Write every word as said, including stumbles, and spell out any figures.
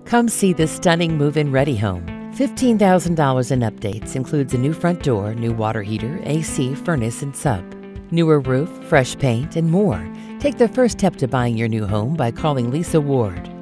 Come see this stunning move-in ready home. fifteen thousand dollars in updates includes a new front door, new water heater, A C, furnace, and sump. Newer roof, fresh paint, and more. Take the first step to buying your new home by calling Lisa Ward.